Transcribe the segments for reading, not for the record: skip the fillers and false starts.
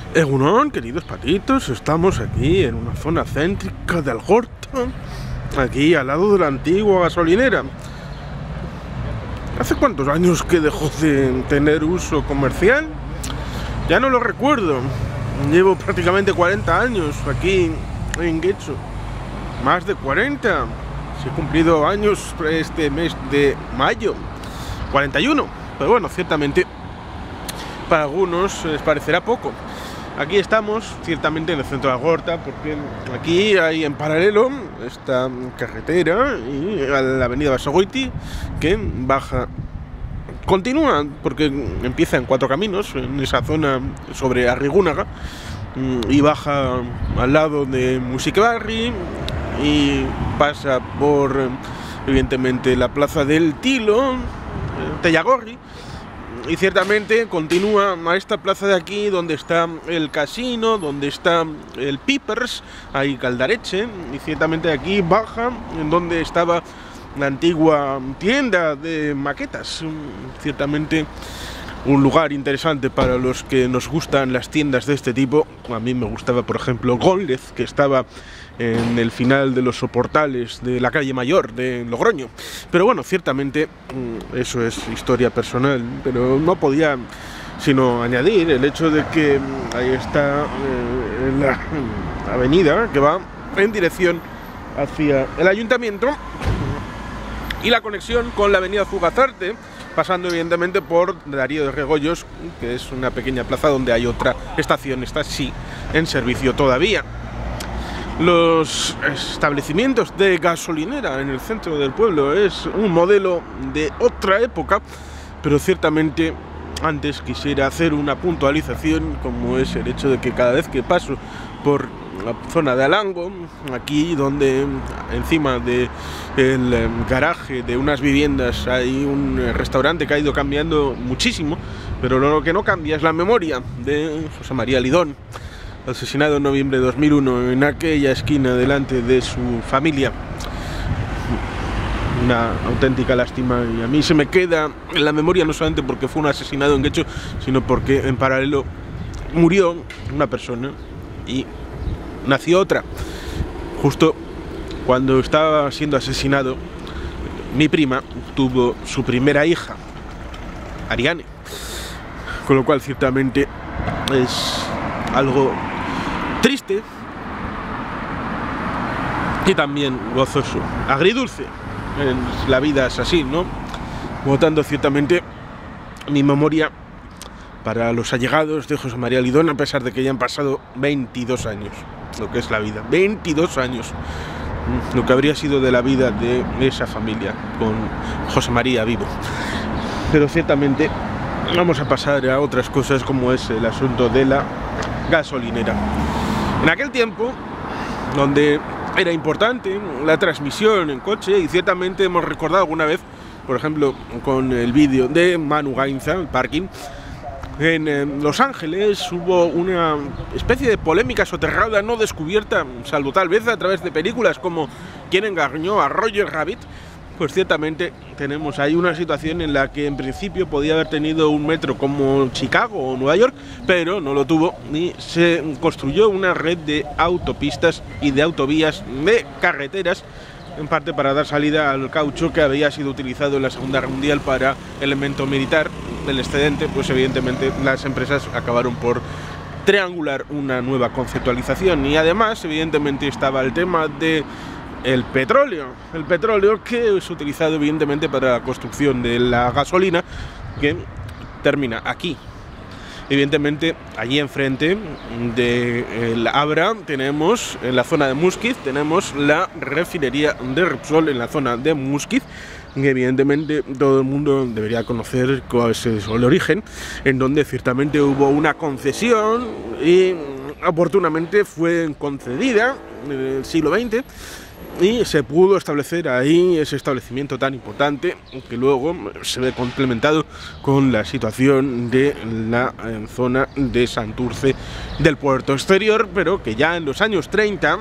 Egunon, queridos patitos, estamos aquí en una zona céntrica de Algorta, aquí al lado de la antigua gasolinera. ¿Hace cuántos años que dejó de tener uso comercial? Ya no lo recuerdo. Llevo prácticamente 40 años aquí en Getxo. Más de 40. Se he cumplido años este mes de mayo. 41. Pero bueno, ciertamente para algunos les parecerá poco. Aquí estamos, ciertamente en el centro de Algorta, porque aquí hay en paralelo esta carretera y la avenida Basagoiti, que baja, continúa, porque empieza en 4 caminos, en esa zona sobre Arrigúnaga, y baja al lado de Musiquebarri y pasa por, evidentemente, la plaza del Tilo, Tellagorri. Y ciertamente continúa a esta plaza de aquí, donde está el casino, donde está el Pipers, ahí Caldareche, y ciertamente aquí baja en donde estaba la antigua tienda de maquetas. Ciertamente un lugar interesante para los que nos gustan las tiendas de este tipo. A mí me gustaba, por ejemplo, Gómez, que estaba en el final de los soportales de la calle Mayor de Logroño. Pero bueno, ciertamente eso es historia personal, pero no podía sino añadir el hecho de que ahí está la avenida que va en dirección hacia el ayuntamiento y la conexión con la avenida Fugazarte, pasando evidentemente por Darío de Regoyos, que es una pequeña plaza donde hay otra estación, esta sí en servicio todavía. Los establecimientos de gasolinera en el centro del pueblo es un modelo de otra época, pero ciertamente antes quisiera hacer una puntualización, como es el hecho de que cada vez que paso por la zona de Alango, aquí donde encima del garaje de unas viviendas hay un restaurante que ha ido cambiando muchísimo, pero lo que no cambia es la memoria de José María Lidón, asesinado en noviembre de 2001 en aquella esquina delante de su familia. Una auténtica lástima, y a mí se me queda en la memoria no solamente porque fue un asesinado en Getxo, sino porque en paralelo murió una persona y nació otra. Justo cuando estaba siendo asesinado, mi prima tuvo su primera hija, Ariane, con lo cual ciertamente es algo triste y también gozoso, agridulce. La vida es así, ¿no? Votando ciertamente mi memoria para los allegados de José María Lidón, a pesar de que ya han pasado 22 años, lo que es la vida, 22 años, lo que habría sido de la vida de esa familia con José María vivo. Pero ciertamente vamos a pasar a otras cosas, como es el asunto de la gasolinera. En aquel tiempo, donde era importante la transmisión en coche, y ciertamente hemos recordado alguna vez, por ejemplo, con el vídeo de Manu Gainza, el parking, en Los Ángeles hubo una especie de polémica soterrada no descubierta, salvo tal vez a través de películas como Quién engañó a Roger Rabbit. Pues ciertamente tenemos ahí una situación en la que en principio podía haber tenido un metro como Chicago o Nueva York, pero no lo tuvo, y se construyó una red de autopistas y de autovías, de carreteras, en parte para dar salida al caucho que había sido utilizado en la Segunda Guerra Mundial para elemento militar. El excedente, pues evidentemente las empresas acabaron por triangular una nueva conceptualización, y además evidentemente estaba el tema de el petróleo que es utilizado evidentemente para la construcción de la gasolina, que termina aquí. Evidentemente allí enfrente de Abra tenemos, en la zona de Musquiz, tenemos la refinería de Repsol en la zona de Musquiz, que evidentemente todo el mundo debería conocer cuál es el origen, en donde ciertamente hubo una concesión y oportunamente fue concedida en el siglo XX, y se pudo establecer ahí ese establecimiento tan importante, que luego se ve complementado con la situación de la zona de Santurce del puerto exterior, pero que ya en los años 30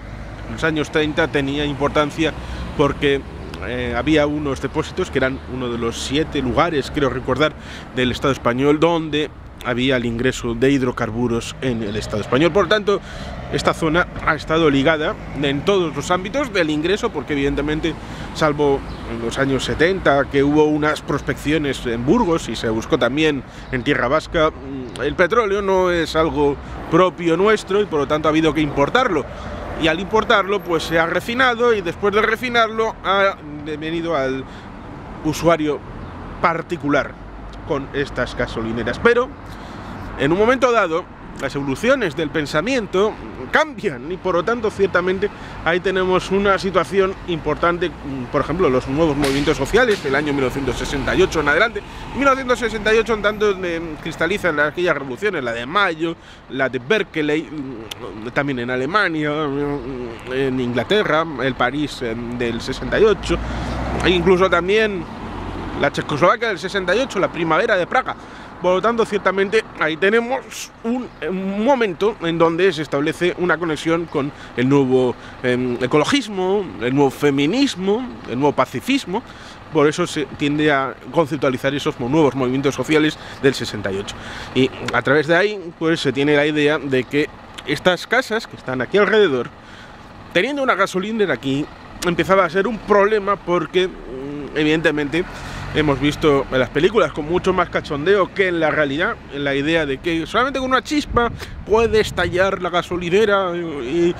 tenía importancia, porque había unos depósitos que eran uno de los 7 lugares, creo recordar, del Estado español donde había el ingreso de hidrocarburos en el Estado español. Por tanto, esta zona ha estado ligada en todos los ámbitos del ingreso, porque evidentemente, salvo en los años 70, que hubo unas prospecciones en Burgos y se buscó también en Tierra Vasca, el petróleo no es algo propio nuestro y por lo tanto ha habido que importarlo. Y al importarlo, pues se ha refinado, y después de refinarlo ha venido al usuario particular con estas gasolineras. Pero en un momento dado las evoluciones del pensamiento cambian y por lo tanto ciertamente ahí tenemos una situación importante. Por ejemplo, los nuevos movimientos sociales del año 1968 en adelante. 1968 en tanto cristalizan aquellas revoluciones, la de Mayo, la de Berkeley, también en Alemania, en Inglaterra, el París del 68, e incluso también la Checoslovaquia del 68, la primavera de Praga. Por lo tanto, ciertamente ahí tenemos un momento en donde se establece una conexión con el nuevo ecologismo, el nuevo feminismo, el nuevo pacifismo. Por eso se tiende a conceptualizar esos nuevos movimientos sociales del 68. Y a través de ahí, pues se tiene la idea de que estas casas que están aquí alrededor, teniendo una gasolinera aquí, empezaba a ser un problema porque, evidentemente, hemos visto en las películas con mucho más cachondeo que en la realidad, en la idea de que solamente con una chispa puede estallar la gasolinera, y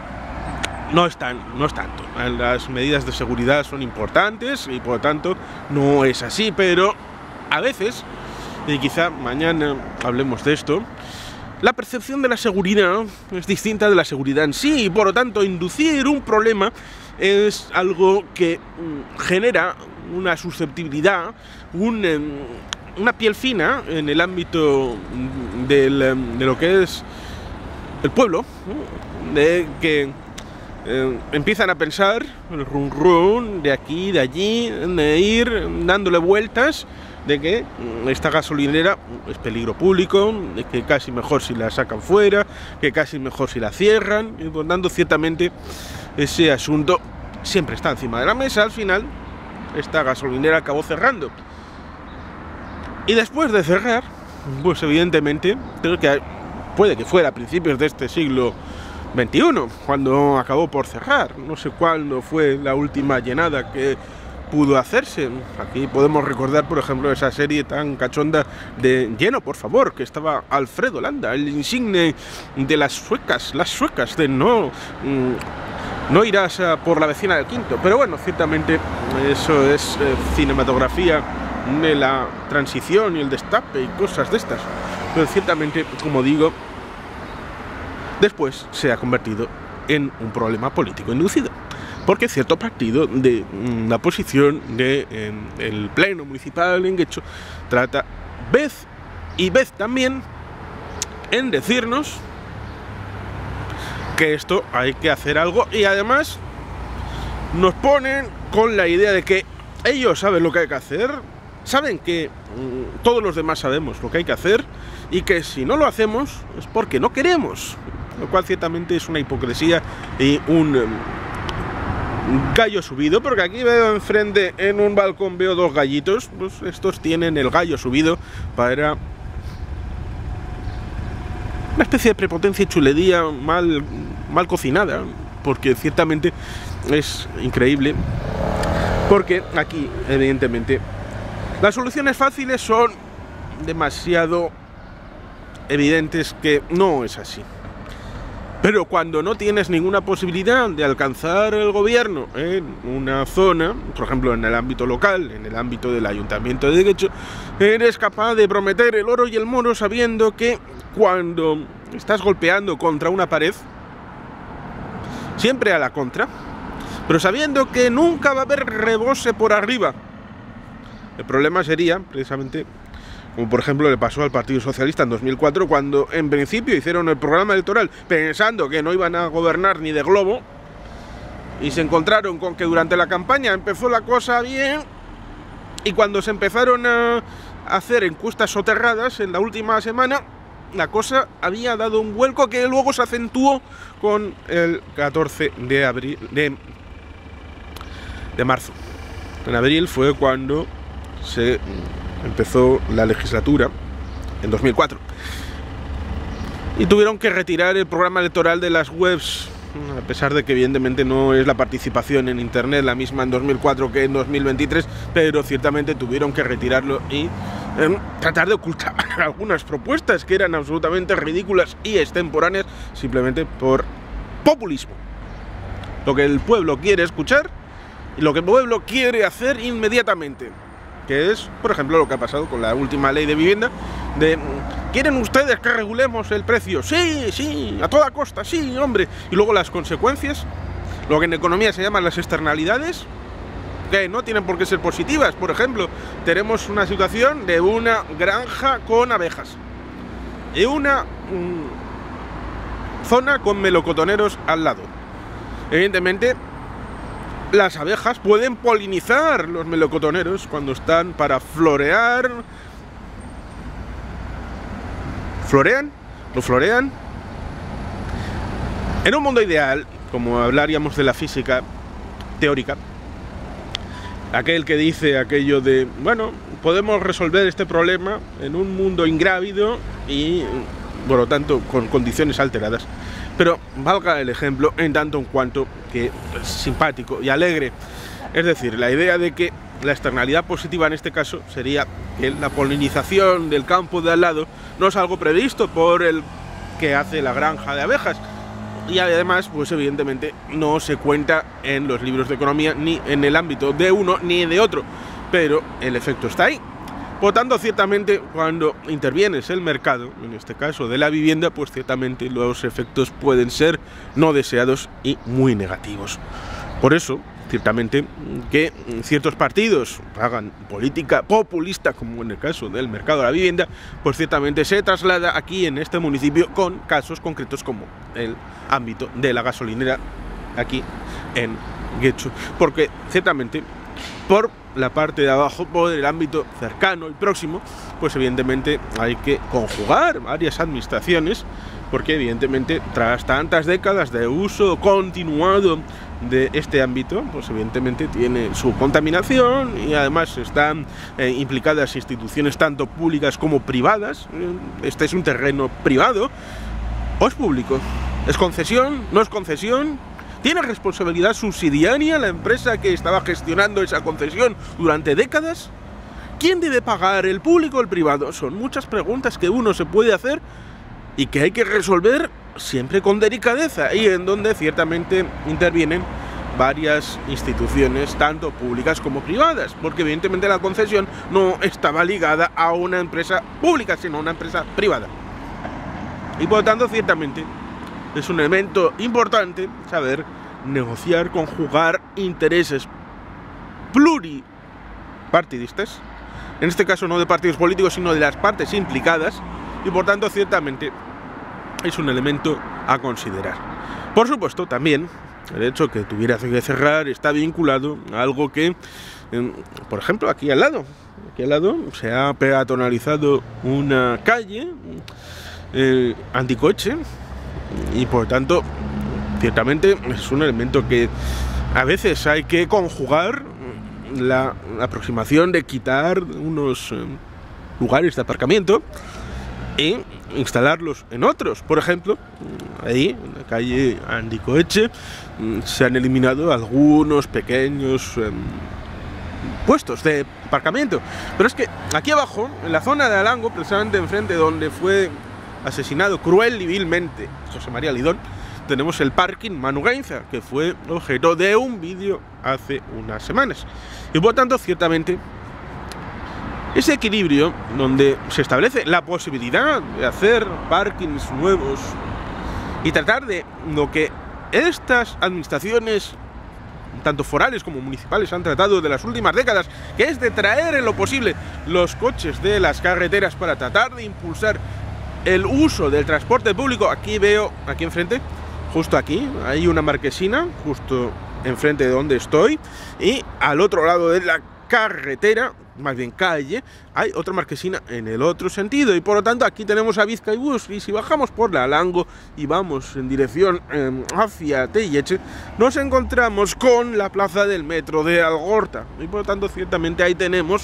no es tanto. Las medidas de seguridad son importantes y por lo tanto no es así, pero a veces, y quizá mañana hablemos de esto, la percepción de la seguridad es distinta de la seguridad en sí, y por lo tanto inducir un problema es algo que genera una susceptibilidad, una piel fina en el ámbito de lo que es el pueblo, de que empiezan a pensar el run run de aquí, de allí, de ir dándole vueltas, de que esta gasolinera es peligro público, de que casi mejor si la sacan fuera, que casi mejor si la cierran, y por tanto ciertamente ese asunto siempre está encima de la mesa. Al final esta gasolinera acabó cerrando, y después de cerrar, pues evidentemente creo que puede que fuera a principios de este siglo XXI cuando acabó por cerrar. No sé cuándo fue la última llenada que pudo hacerse. Aquí podemos recordar, por ejemplo, esa serie tan cachonda de Lleno, por favor, que estaba Alfredo Landa, el insigne de las suecas de no irás por la vecina del quinto. Pero bueno, ciertamente eso es cinematografía de la transición y el destape y cosas de estas. Pero ciertamente, como digo, después se ha convertido en un problema político inducido, porque cierto partido de la oposición del pleno municipal en Guecho trata vez y vez también en decirnos que esto hay que hacer algo, y además nos ponen con la idea de que ellos saben lo que hay que hacer, saben que todos los demás sabemos lo que hay que hacer, y que si no lo hacemos es porque no queremos, lo cual ciertamente es una hipocresía y un gallo subido, porque aquí veo enfrente en un balcón veo dos gallitos. Pues estos tienen el gallo subido para una especie de prepotencia y chulería mal cocinada, porque ciertamente es increíble, porque aquí evidentemente las soluciones fáciles son demasiado evidentes que no es así. Pero cuando no tienes ninguna posibilidad de alcanzar el gobierno en una zona, por ejemplo en el ámbito local, en el ámbito del ayuntamiento de Guecho, eres capaz de prometer el oro y el moro sabiendo que cuando estás golpeando contra una pared, siempre a la contra, pero sabiendo que nunca va a haber rebose por arriba. El problema sería, precisamente, como por ejemplo le pasó al Partido Socialista en 2004, cuando en principio hicieron el programa electoral pensando que no iban a gobernar ni de globo, y se encontraron con que durante la campaña empezó la cosa bien, y cuando se empezaron a hacer encuestas soterradas en la última semana, la cosa había dado un vuelco que luego se acentuó con el 14 de marzo. En abril fue cuando se empezó la legislatura en 2004. Y tuvieron que retirar el programa electoral de las webs, a pesar de que evidentemente no es la participación en internet la misma en 2004 que en 2023, pero ciertamente tuvieron que retirarlo y tratar de ocultar algunas propuestas que eran absolutamente ridículas y extemporáneas, simplemente por populismo. Lo que el pueblo quiere escuchar y lo que el pueblo quiere hacer inmediatamente, que es, por ejemplo, lo que ha pasado con la última ley de vivienda, de ¿quieren ustedes que regulemos el precio? Sí, sí, a toda costa, sí, hombre. Y luego las consecuencias, lo que en economía se llaman las externalidades, que no tienen por qué ser positivas. Por ejemplo, tenemos una situación de una granja con abejas y una zona con melocotoneros al lado. Evidentemente, las abejas pueden polinizar los melocotoneros cuando están para florear. ¿Florean? ¿Lo florean? En un mundo ideal, como hablaríamos de la física teórica, aquel que dice aquello de, bueno, podemos resolver este problema en un mundo ingrávido y, por lo tanto, con condiciones alteradas. Pero valga el ejemplo en tanto en cuanto que es simpático y alegre. Es decir, la idea de que la externalidad positiva en este caso sería que la polinización del campo de al lado no es algo previsto por el que hace la granja de abejas. Y además, pues evidentemente no se cuenta en los libros de economía ni en el ámbito de uno ni de otro. Pero el efecto está ahí. Por tanto, ciertamente, cuando intervienes el mercado, en este caso de la vivienda, pues ciertamente los efectos pueden ser no deseados y muy negativos. Por eso, ciertamente, que ciertos partidos hagan política populista, como en el caso del mercado de la vivienda, pues ciertamente se traslada aquí en este municipio con casos concretos como el ámbito de la gasolinera aquí en Getxo. Porque ciertamente, por la parte de abajo, por el ámbito cercano y próximo, pues evidentemente hay que conjugar varias administraciones, porque evidentemente tras tantas décadas de uso continuado de este ámbito, pues evidentemente tiene su contaminación y además están implicadas instituciones tanto públicas como privadas. Este es un terreno privado o es público, es concesión, no es concesión. ¿Tiene responsabilidad subsidiaria la empresa que estaba gestionando esa concesión durante décadas? ¿Quién debe pagar, el público o el privado? Son muchas preguntas que uno se puede hacer y que hay que resolver siempre con delicadeza, y en donde ciertamente intervienen varias instituciones, tanto públicas como privadas, porque evidentemente la concesión no estaba ligada a una empresa pública, sino a una empresa privada. Y por lo tanto, ciertamente, es un elemento importante saber negociar, conjugar intereses pluripartidistas, en este caso no de partidos políticos, sino de las partes implicadas, y por tanto, ciertamente, es un elemento a considerar. Por supuesto, también, el hecho que tuviera que cerrar está vinculado a algo que, por ejemplo, aquí al lado se ha peatonalizado una calle anticoche, y por tanto, ciertamente es un elemento que a veces hay que conjugar la aproximación de quitar unos lugares de aparcamiento e instalarlos en otros. Por ejemplo, ahí en la calle Andicoeche se han eliminado algunos pequeños puestos de aparcamiento, pero es que aquí abajo, en la zona de Alango, precisamente enfrente donde fue asesinado cruel y vilmente José María Lidón, tenemos el parking Manu Gainza, que fue objeto de un vídeo hace unas semanas. Y por tanto, ciertamente, ese equilibrio donde se establece la posibilidad de hacer parkings nuevos y tratar de lo que estas administraciones, tanto forales como municipales, han tratado de las últimas décadas, que es de traer en lo posible los coches de las carreteras para tratar de impulsar el uso del transporte público. Aquí veo, aquí enfrente, justo aquí, hay una marquesina, justo enfrente de donde estoy, y al otro lado de la carretera, más bien calle, hay otra marquesina en el otro sentido, y por lo tanto aquí tenemos a Bizkaibus, y si bajamos por la Alango y vamos en dirección hacia Telleche, nos encontramos con la plaza del metro de Algorta, y por lo tanto ciertamente ahí tenemos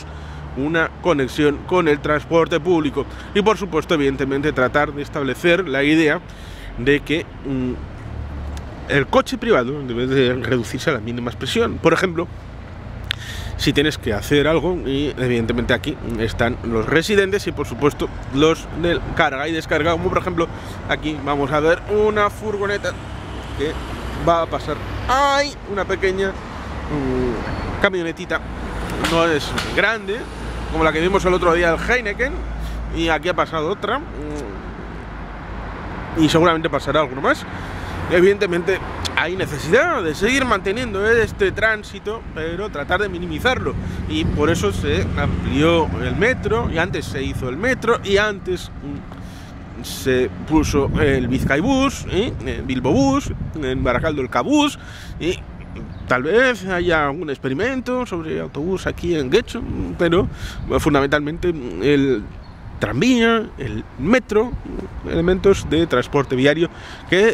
una conexión con el transporte público y, por supuesto, evidentemente tratar de establecer la idea de que el coche privado debe de reducirse a la mínima expresión. Por ejemplo, si tienes que hacer algo, y evidentemente aquí están los residentes y, por supuesto, los del carga y descarga, como por ejemplo aquí vamos a ver una furgoneta que va a pasar. Hay una pequeña camionetita, no es grande como la que vimos el otro día, el Heineken, y aquí ha pasado otra y seguramente pasará alguno más. Evidentemente hay necesidad de seguir manteniendo este tránsito, pero tratar de minimizarlo, y por eso se amplió el metro, y antes se hizo el metro, y antes se puso el Bizkaibus, el Bilbobús, en Barakaldo el Cabús, y tal vez haya algún experimento sobre autobús aquí en Getxo, pero fundamentalmente el tranvía, el metro, elementos de transporte viario que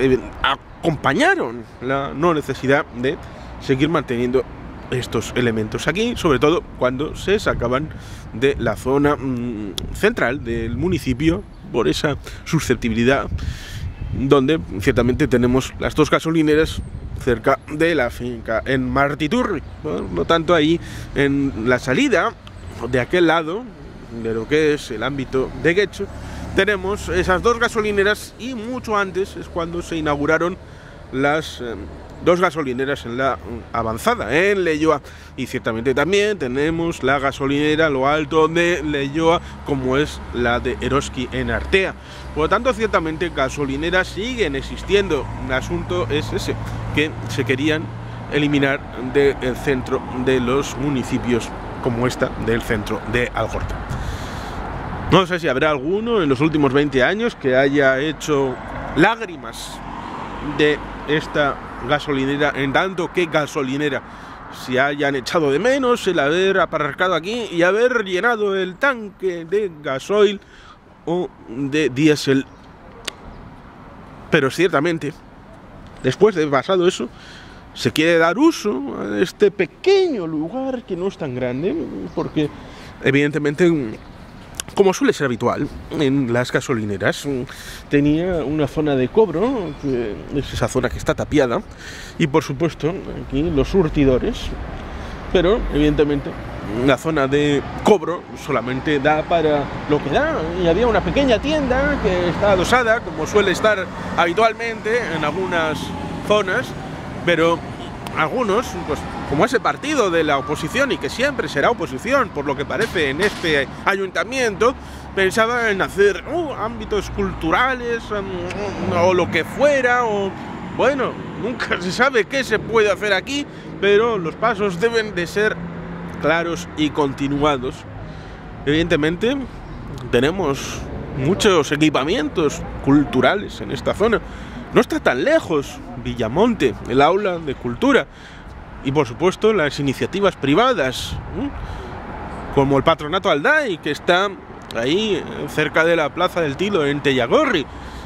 acompañaron la no necesidad de seguir manteniendo estos elementos aquí, sobre todo cuando se sacaban de la zona central del municipio por esa susceptibilidad, donde ciertamente tenemos las dos gasolineras cerca de la finca en Martiturri. Por lo tanto, ahí en la salida de aquel lado de lo que es el ámbito de Getxo tenemos esas dos gasolineras, y mucho antes es cuando se inauguraron las dos gasolineras en la avanzada, en Leioa, y ciertamente también tenemos la gasolinera a lo alto de Leioa, como es la de Eroski en Artea. Por lo tanto, ciertamente gasolineras siguen existiendo. El asunto es ese, que se querían eliminar del centro de los municipios, como esta del centro de Algorta. No sé si habrá alguno en los últimos 20 años que haya hecho lágrimas de esta gasolinera, en tanto que gasolinera, si hayan echado de menos el haber aparcado aquí y haber llenado el tanque de gasoil o de diésel. Pero ciertamente, después de pasado eso, se quiere dar uso a este pequeño lugar que no es tan grande, porque evidentemente, como suele ser habitual en las gasolineras, tenía una zona de cobro, que es esa zona que está tapiada, y por supuesto aquí los surtidores, pero evidentemente la zona de cobro solamente da para lo que da, y había una pequeña tienda que está adosada, como suele estar habitualmente en algunas zonas, pero algunos, pues como ese partido de la oposición, y que siempre será oposición por lo que parece en este ayuntamiento, pensaba en hacer ámbitos culturales o lo que fuera, o bueno, nunca se sabe qué se puede hacer aquí, pero los pasos deben de ser claros y continuados. Evidentemente tenemos muchos equipamientos culturales en esta zona. No está tan lejos Villamonte, el aula de cultura, y por supuesto las iniciativas privadas, como el Patronato Aldai, que está ahí cerca de la Plaza del Tilo en Tellagorri,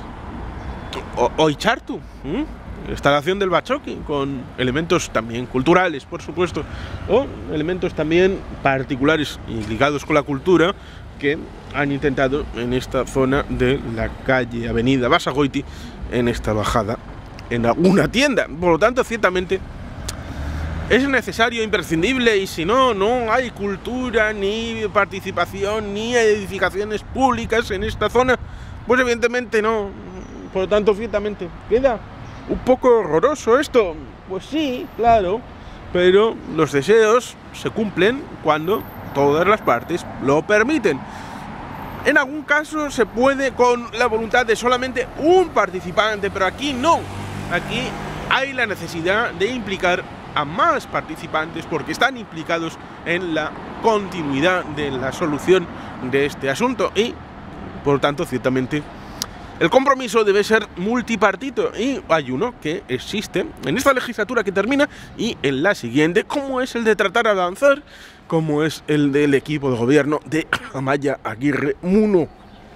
o Ichartu, instalación del Bachoqui, con elementos también culturales, por supuesto, o elementos también particulares y ligados con la cultura, que han intentado en esta zona de la calle Avenida Basagoiti, en esta bajada, en alguna tienda. Por lo tanto, ciertamente es necesario, imprescindible, y si no, no hay cultura, ni participación, ni edificaciones públicas en esta zona, pues evidentemente no. Por lo tanto, ciertamente queda un poco horroroso esto. Pues sí, claro, pero los deseos se cumplen cuando todas las partes lo permiten. En algún caso se puede con la voluntad de solamente un participante, pero aquí no. Aquí hay la necesidad de implicar a más participantes, porque están implicados en la continuidad de la solución de este asunto, y por lo tanto ciertamente el compromiso debe ser multipartito, y hay uno que existe en esta legislatura que termina y en la siguiente, como es el de tratar de avanzar, como es el del equipo de gobierno de Amaia Aguirre Muno.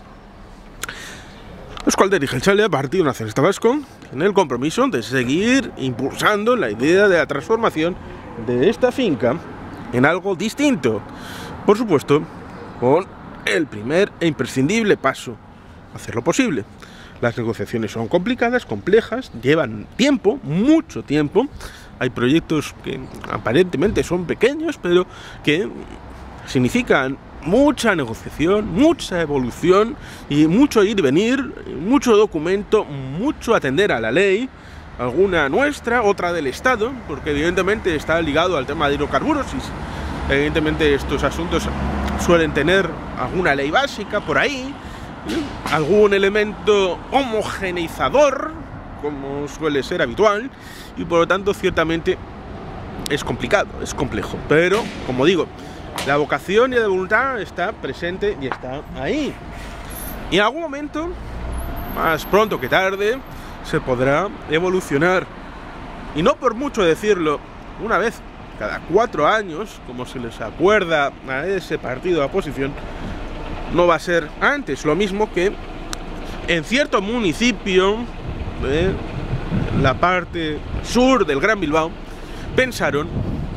Euskaltel Jeltzalea, Partido Nacionalista Vasco, en el compromiso de seguir impulsando la idea de la transformación de esta finca en algo distinto. Por supuesto, con el primer e imprescindible paso, hacerlo posible. Las negociaciones son complicadas, complejas, llevan tiempo, mucho tiempo. Hay proyectos que aparentemente son pequeños, pero que significan mucha negociación, mucha evolución y mucho ir y venir, mucho documento, mucho atender a la ley, alguna nuestra, otra del Estado, porque evidentemente está ligado al tema de hidrocarburos y evidentemente estos asuntos suelen tener alguna ley básica por ahí, algún elemento homogeneizador, como suele ser habitual, y por lo tanto ciertamente es complicado, es complejo, pero como digo, la vocación y la voluntad está presente y está ahí. Y en algún momento, más pronto que tarde, se podrá evolucionar. Y no por mucho decirlo, una vez cada 4 años, como se les acuerda a ese partido de oposición, no va a ser antes. Lo mismo que en cierto municipio de la parte sur del Gran Bilbao pensaron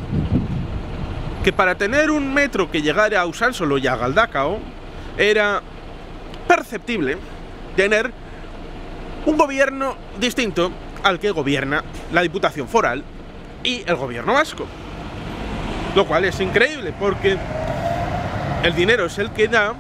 que para tener un metro que llegara a Usánsolo y a Galdakao era perceptible tener un gobierno distinto al que gobierna la Diputación Foral y el gobierno vasco. Lo cual es increíble porque el dinero es el que da,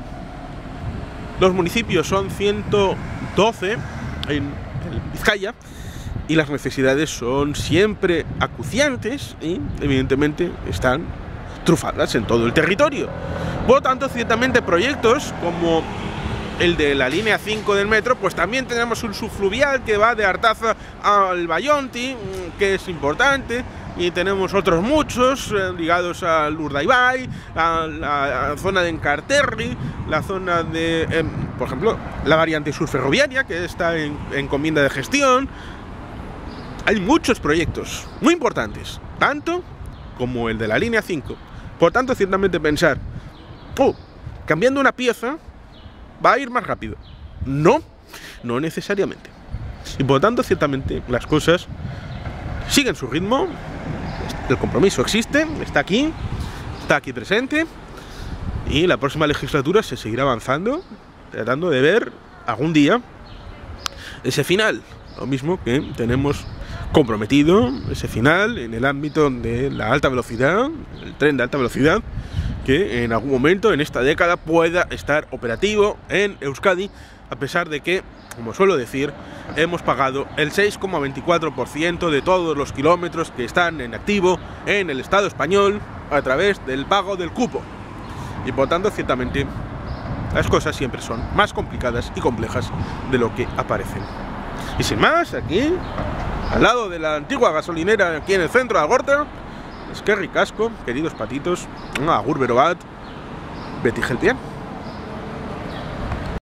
los municipios son 112 en Vizcaya y las necesidades son siempre acuciantes y evidentemente están trufadas en todo el territorio. Por lo tanto, ciertamente proyectos como el de la línea 5 del metro, pues también tenemos un subfluvial que va de Artaza al Bayonti, que es importante, y tenemos otros muchos ligados al Urdaibai, a la zona de Encarterri, la zona de, por ejemplo, la variante sur ferroviaria, que está en encomienda de gestión. Hay muchos proyectos muy importantes, tanto como el de la línea 5. Por tanto, ciertamente pensar, cambiando una pieza va a ir más rápido. No necesariamente. Y por tanto, ciertamente, las cosas siguen su ritmo. El compromiso existe, está aquí presente. Y la próxima legislatura se seguirá avanzando, tratando de ver algún día ese final. Lo mismo que tenemos comprometido ese final en el ámbito de la alta velocidad, el tren de alta velocidad, que en algún momento en esta década pueda estar operativo en Euskadi, a pesar de que, como suelo decir, hemos pagado el 6,24% de todos los kilómetros que están en activo en el Estado español a través del pago del cupo. Y por tanto, ciertamente, las cosas siempre son más complicadas y complejas de lo que aparecen. Y sin más, aquí, al lado de la antigua gasolinera, aquí en el centro de Algorta, es que ricasco, queridos patitos, agur berobat, beti geltian.